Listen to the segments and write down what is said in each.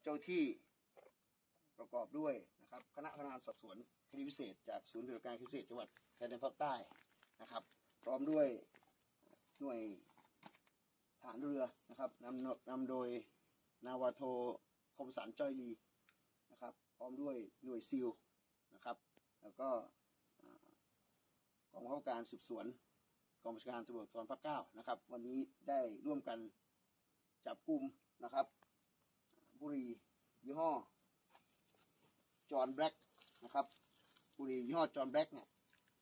เจ้าที่ประกอบด้วยนะครับคณะพนักงานสอบสวนคดีพิเศษจากศูนย์ปฏิบัติการคดีพิเศษจังหวัดชายแดนภาคใต้นะครับพร้อมด้วยหน่วยทหารเรือนะครับนำโดยนาวาโทคมสันจ้อยลีนะครับพร้อมด้วยหน่วยซิลนะครับแล้วก็กองบังคับการสืบสวนกองบัญชาการตำรวจภูธรภาค 9นะครับวันนี้ได้ร่วมกันจับกุมนะครับบุหรี่ยี่ห้อจอห์นแบล็กนะครับบุหรี่ยี่ห้อจอห์นแบล็กเนี่ย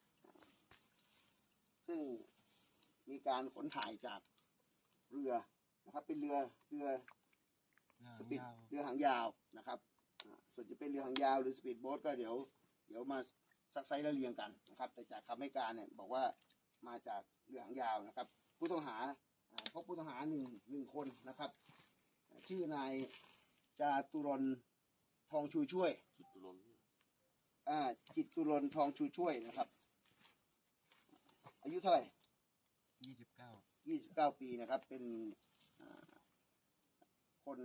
ซึ่งมีการขนถ่ายจากเรือนะครับเป็นเรือสปีดเรือหางยาวนะครับส่วนจะเป็นเรือหางยาวหรือสปีดโบ๊ทก็เดี๋ยวมาซักไซส์และเรียงกันนะครับแต่จากคำให้การเนี่ยบอกว่ามาจากเรือหางยาวนะครับผู้ต้องหาพบผู้ต้องหาหนึ่งคนนะครับชื่อนายจาตุรนทองชูช่วยจิตตุรนทองชูช่วยนะครับอายุเท่าไหร่29 ปีนะครับเป็นคน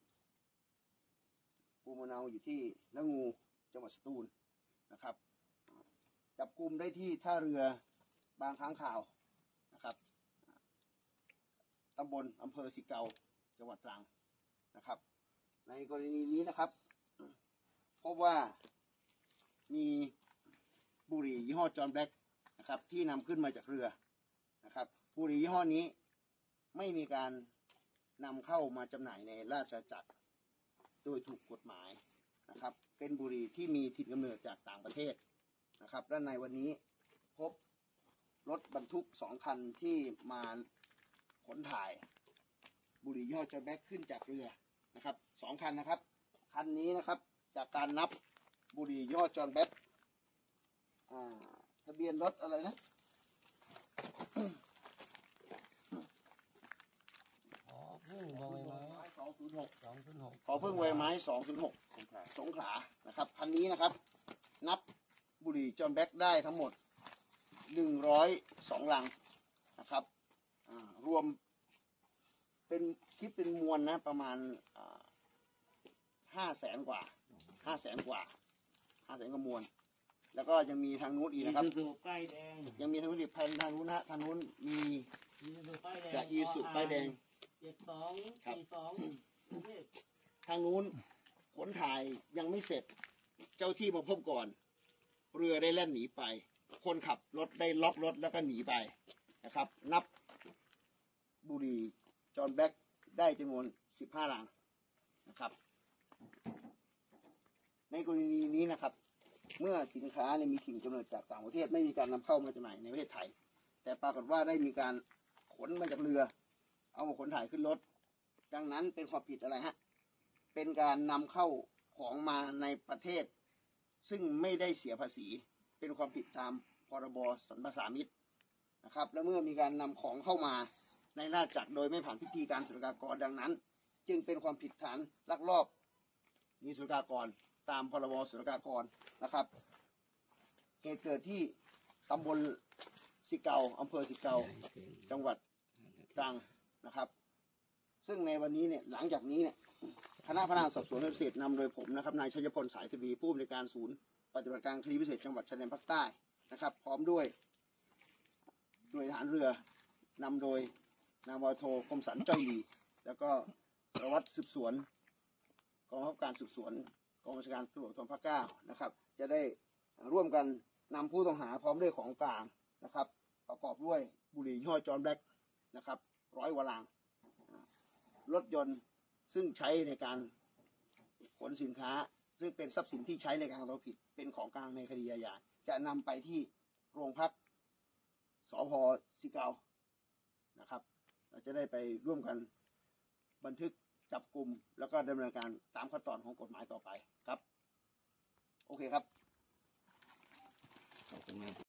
ภูมิลำเนาอยู่ที่ละงูจังหวัดสตูลนะครับจับกุมได้ที่ท่าเรือบางค้างข่าวนะครับตำบลอำเภอสิเกาจังหวัดตรังนะครับในกรณีนี้นะครับพบว่ามีบุหรี่ยี่ห้อจอห์นแบล็กนะครับที่นำขึ้นมาจากเรือนะครับบุหรี่ยี่ห้อนี้ไม่มีการนำเข้ามาจำหน่ายในราชอาณาจักรโดยถูกกฎหมายนะครับเป็นบุหรี่ที่มีถิ่นกำเนิดจากต่างประเทศนะครับและในวันนี้พบรถบรรทุก2 คันที่มาขนถ่ายบุหรี่ยี่ห้อจอห์นแบล็กขึ้นจากเรือนะครับ2 คันนะครับคันนี้นะครับจากการนับบุหรี่ยี่ห้อจอห์นแบล็กทะเบียนรถอะไรนะพึ่งใบไม้206 ขอพึ่งใบไม้206สงขลานะครับคันนี้นะครับนับบุหรี่จอห์นแบล็กได้ทั้งหมด102 ลังนะครับรวมเป็นคิดเป็นมวลนะประมาณ500,000 กว่า500,000 กว่ามวลแล้วก็ยังมีทางนู้นอีกนะครับยังมีทางนู้นอีกแผ่นทางนู้นนะทางนู้นมีจากอีสุป้ายแดงทางนู้นขนถ่ายยังไม่เสร็จเจ้าที่มาพบก่อนเรือได้แล่นหนีไปคนขับรถได้ล็อกรถแล้วก็หนีไปนะครับนับบุหรี่จอห์นแบล็กได้จำนวน15 ลังนะครับในกรณีนี้นะครับเมื่อสินค้ามีถิ่นกำเนิดจากต่างประเทศไม่มีการนำเข้ามาจำหน่ายในประเทศไทยแต่ปรากฏว่าได้มีการขนมาจากเรือเอามาขนถ่ายขึ้นรถดังนั้นเป็นความผิดอะไรฮะเป็นการนำเข้าของมาในประเทศซึ่งไม่ได้เสียภาษีเป็นความผิดตามพรบสรรพสามิตนะครับและเมื่อมีการนำของเข้ามาในราชอาณาจักรโดยไม่ผ่านพิธีการศุลกากรดังนั้นจึงเป็นความผิดฐานลักลอบมีศุลกากรตามพรบศุลกากรนะครับเหตุเกิดที่ตำบลสิเกาอำเภอสิเกาจังหวัดตรังนะครับซึ่งในวันนี้เนี่ยหลังจากนี้เนี่ยคณะพนักงานสอบสวนพิเศษนำโดยผมนะครับนายชัยพลสายทวีผู้อำนวยการศูนย์ปฏิบัติการคดีพิเศษจังหวัดชายแดนภาคใต้นะครับพร้อมด้วยหน่วยทหารเรือนำโดยนาวาโทคมสันจ้อยลีแล้วก็สารวัตรสืบสวนกองบังคับการสืบสวนกองบัญชาการตำรวจภูธรภาค 9นะครับจะได้ร่วมกันนำผู้ต้องหาพร้อมด้วยของกลางนะครับประกอบด้วยบุหรี่ยี่ห้อจอห์นแบล็กนะครับ100 กว่าลังรถยนต์ซึ่งใช้ในการขนสินค้าซึ่งเป็นทรัพย์สินที่ใช้ในการกระทำผิดเป็นของกลางในคดีอาญาจะนำไปที่โรงพักสภ.สิเกานะครับเราจะได้ไปร่วมกันบันทึกจับกลุ่มแล้วก็ดำเนินการตามขั้นตอนของกฎหมายต่อไปครับโอเคครับ